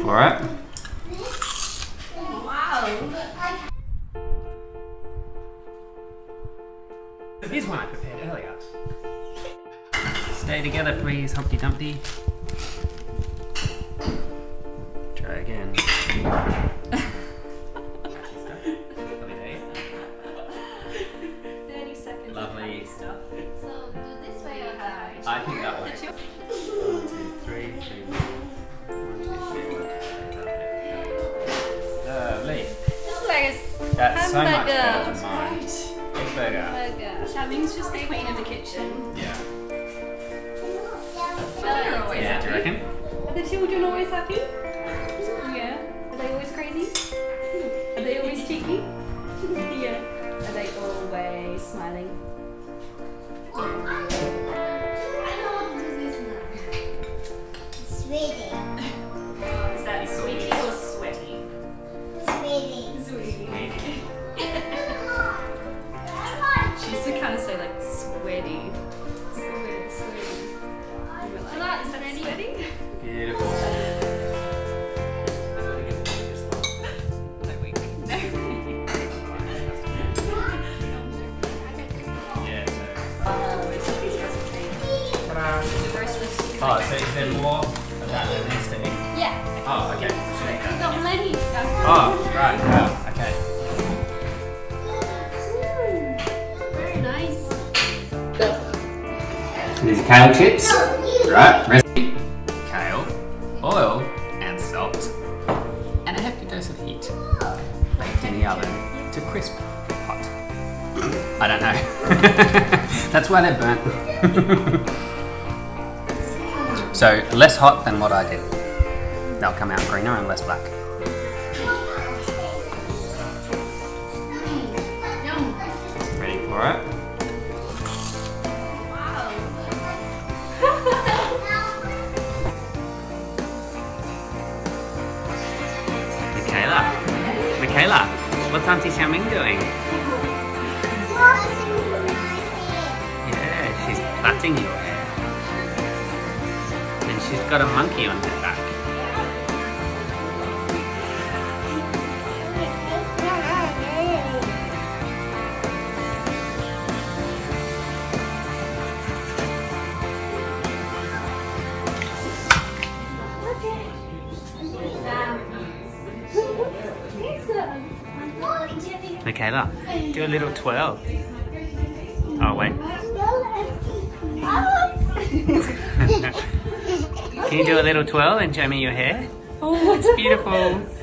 for it? Wow. Here's one I prepared earlier. Stay together, please, Humpty Dumpty. Try again. 30 seconds. Lovely. Stuff. So do this way or that way? I think that way. 1, 2, 3, 2, 1. Lovely. This way is That's so much better hamburger. than mine. Big burger. Xiaoming's just the queen of the kitchen. Yeah. They're always Yeah, do you reckon? Are the children always happy? Yeah. Are they always crazy? Are they always cheeky? Yeah. Are they always smiling? Sweetie. Is that sweetie or sweaty? Sweetie. Sweetie. She used to kind of say like sweaty. Sweaty. And we're like, is that sweaty? Beautiful. No, wait. No. Yeah, These recipes. The roast was Oh, so is there more of that than needs to eat? yeah. Oh, okay. We've got plenty of stuff. Oh, right. Wow. Okay. Very nice. These are kale chips. Right. Recipe. Kale, oil, and salt. And a hefty dose of heat. Baked in the oven to crisp hot. I don't know. That's why they're burnt. So less hot than what I did. They'll come out greener and less black. Ready for it? Wow. Michaela, what's Auntie Xiaoming doing? Yeah, she's plaiting your hair. And she's got a monkey on her back. Michaela, do a little twirl. Oh, wait. Can you do a little twirl and show me your hair? Oh, it's beautiful.